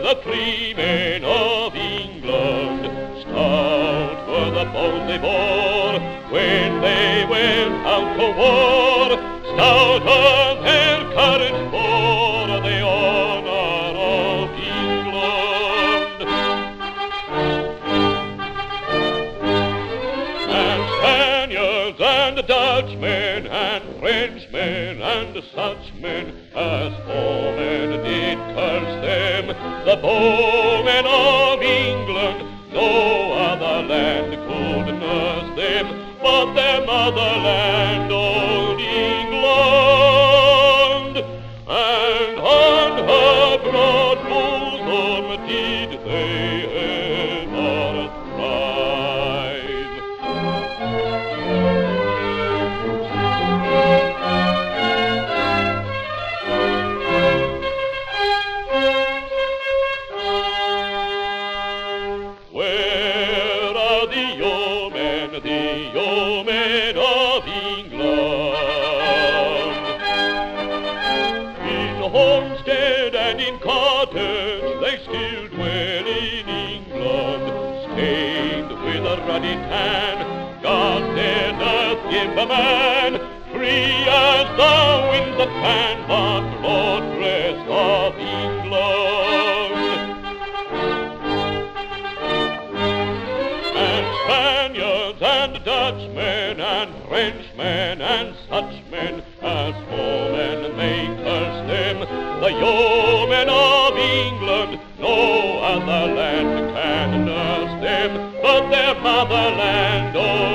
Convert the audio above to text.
the freemen of England. Stout were the bones they bore when they went out to war. Stouter their courage for the honour of England. And Spaniards and Dutchmen and Frenchmen and such men as foemen did curse them, the bowmen of England. No other land could nurse them but their motherland, old England. And on her broad bosom did they ever thrive. Where are the yeomen of England? In homestead and in cottage they still dwell in England, stained with a ruddy tan. God did earth give a man, free as the winds that fan, but blood-dress of England. And Spaniards and Dutchmen and Frenchmen and such men as foemen may curse them, the yeomen of England. No other land can nurse them but their motherland.